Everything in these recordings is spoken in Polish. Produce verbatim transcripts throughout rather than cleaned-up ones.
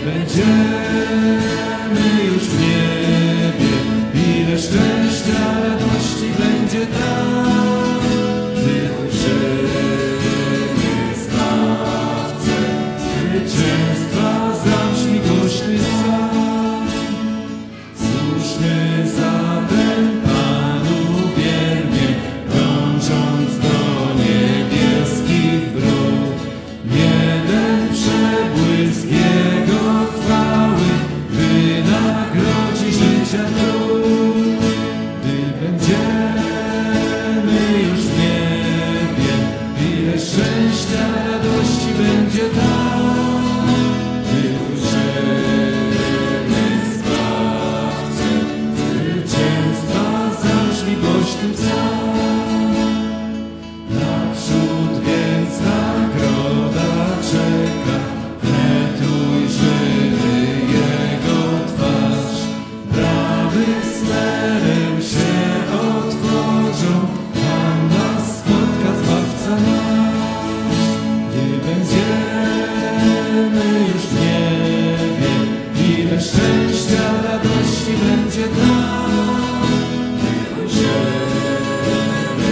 będziemy już w niebie, ile szczęścia, radości będzie tam, gdy ujrzymy Zbawcę. Zwycięstwa zabrzmi głośny psalm. Służmy zatem Panu wiernie, dążąc do niebieskich wrót. Jeden przebłysk Jego chwały wynagrodzi życia trud. Gdy będziemy już w niebie, ile szczęścia, radości będzie tam, gdy ujrzymy Zbawcę. Zwycięstwa zabrzmi głośnym psalm. Naprzód więc nagroda czeka, wnet ujrzymy Jego twarz. Bramy smerem się otworzą, tam nas spotka Zbawca nasz. Gdy będziemy już w niebie, ile szczęścia, radości będzie tam, gdy ujrzymy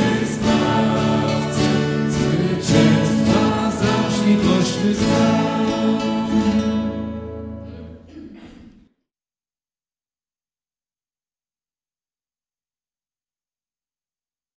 Zbawcę. Zwycięstwa zabrzmi głośny psalm.